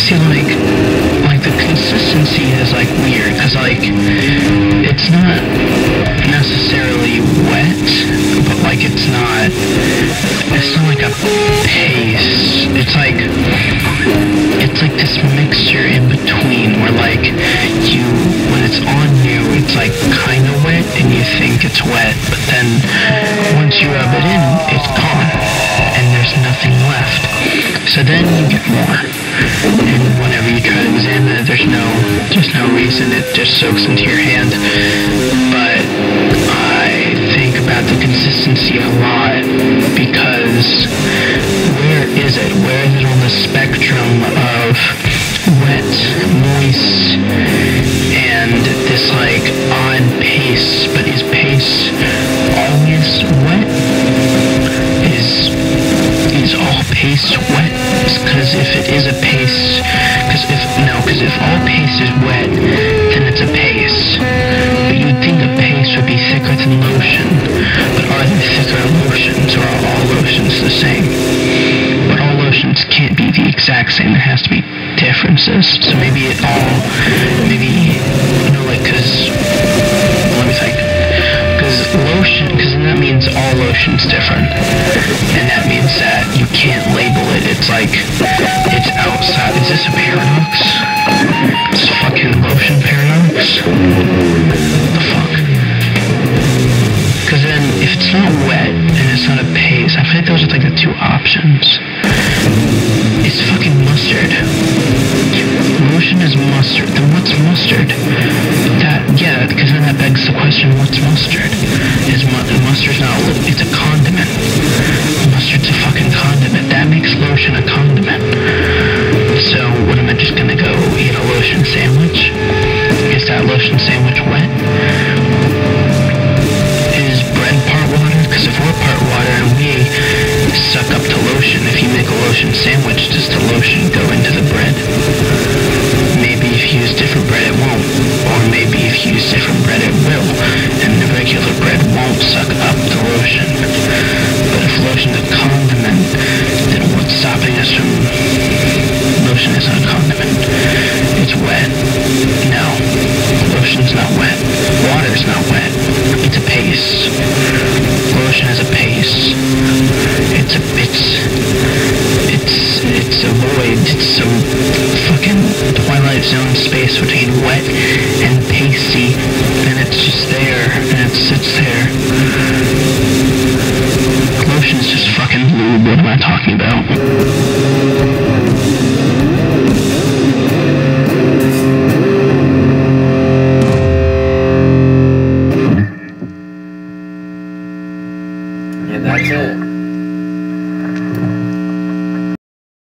See, like the consistency is like weird, cause like it's not necessarily wet, but like it's not like a paste. It's like this mixture in between where like when it's on you, it's like kind of wet and you think it's wet, but then once you rub it in, it's gone and there's nothing left. So then you get more, and whenever you try to examine it, there's no reason, it just soaks into your hand. But I think about the consistency a lot, because where is it on the spectrum of wet, moist, and this like odd paste? But is paste always wet? Is all paste wet? Because if it is a paste, because if all paste is wet, then it's a paste. But you would think a paste would be thicker than lotion. But are there thicker lotions, or are all lotions the same? But all lotions can't be the exact same. There has to be differences. So maybe let me think. Because that means all lotion's different, and that means that you can't label it. It's like, it's outside. Is this a paradox? It's a fucking lotion paradox? What the fuck? Because then, if it's not wet, and it's not a paste, I feel like those are like the two options. It's fucking mustard. Lotion is mustard. Then what's mustard? Because then that begs the question, what's mustard? Mustard's not, it's a condiment. Mustard's a fucking condiment. That makes lotion a condiment. So, what am I just gonna go eat a lotion sandwich? Is that lotion sandwich wet? Is bread part water? Because if we're part water and we suck up to lotion, if you make a lotion sandwich, does the lotion go into the bread? Maybe if you use different bread it won't, or maybe if you use different bread it will, and the regular bread won't suck up the lotion. But if lotion's a condiment, then what's stopping us from... Lotion isn't a condiment. It's wet. No, lotion's not wet. Water's not wet. It's a paste. Lotion is a paste. It's a void. It's some fucking Twilight Zone space between wet and pasty, and it's just there, and it sits there. Lotion's just fucking lube. What am I talking about?